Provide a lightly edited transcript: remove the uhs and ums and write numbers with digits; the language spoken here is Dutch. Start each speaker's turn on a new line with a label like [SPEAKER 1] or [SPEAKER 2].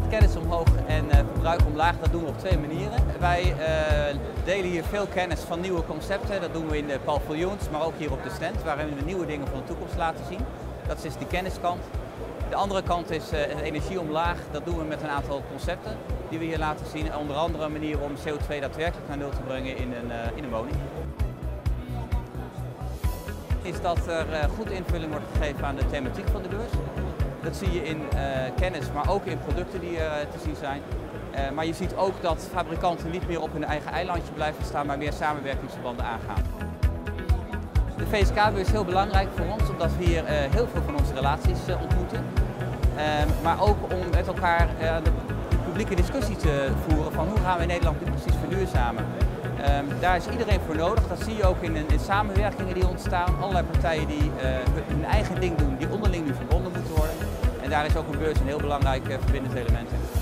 [SPEAKER 1] kennis omhoog en verbruik omlaag, dat doen we op twee manieren. Wij delen hier veel kennis van nieuwe concepten. Dat doen we in de paviljoens, maar ook hier op de stand, waarin we nieuwe dingen van de toekomst laten zien. Dat is de kenniskant. De andere kant is energie omlaag. Dat doen we met een aantal concepten die we hier laten zien. Onder andere een manier om CO2 daadwerkelijk naar nul te brengen in een woning. Is dat er goed invulling wordt gegeven aan de thematiek van de beurs. Dat zie je in kennis, maar ook in producten die te zien zijn. Maar je ziet ook dat fabrikanten niet meer op hun eigen eilandje blijven staan, maar meer samenwerkingsverbanden aangaan. De VSK-beurs is heel belangrijk voor ons, omdat we hier heel veel van onze relaties ontmoeten. Maar ook om met elkaar de publieke discussie te voeren van hoe gaan we in Nederland nu precies verduurzamen. Daar is iedereen voor nodig. Dat zie je ook in samenwerkingen die ontstaan. Allerlei partijen die hun eigen ding doen, die onderling nu verbonden moeten worden. En daar is ook een beurs een heel belangrijk verbindend element in.